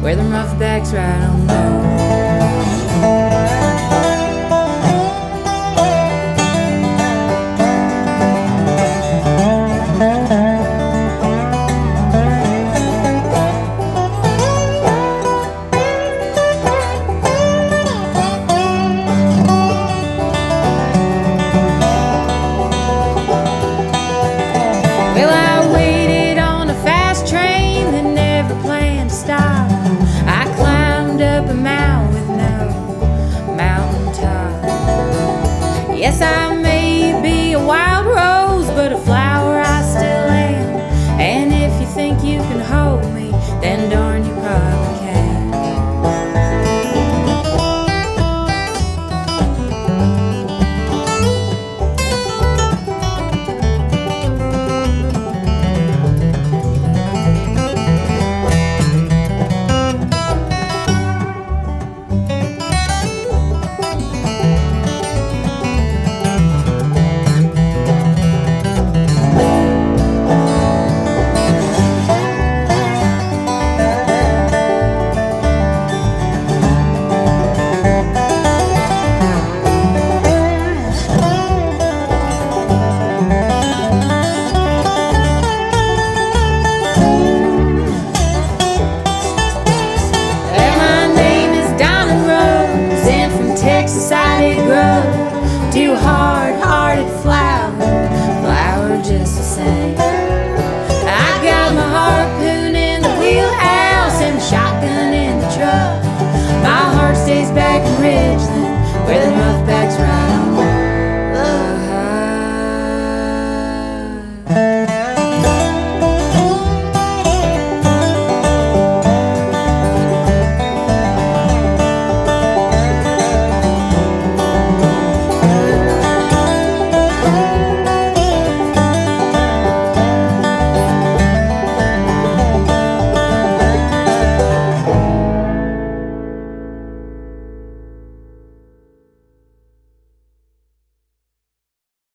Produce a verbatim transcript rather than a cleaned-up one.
where them rough-backs ride on low. Yes, I may be a wild rose, but a flower I still am. And if you think you can hold me, then darn you probably can. Too hard-hearted flower, flower just the same. I got my harpoon in the wheelhouse and my shotgun in the truck. My heart stays back in Ridgeland, where the